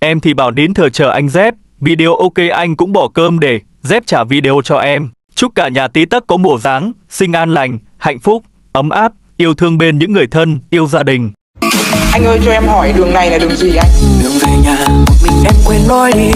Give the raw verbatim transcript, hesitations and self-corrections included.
Em thì bảo nín thờ chờ anh Dép. Video ok anh cũng bỏ cơm để Dép trả video cho em. Chúc cả nhà tí tấc có mùa dáng, sinh an lành, hạnh phúc, ấm áp, yêu thương bên những người thân, yêu gia đình. Anh ơi cho em hỏi đường này là đường gì anh? Đường về nhà một mình em quên lối đi,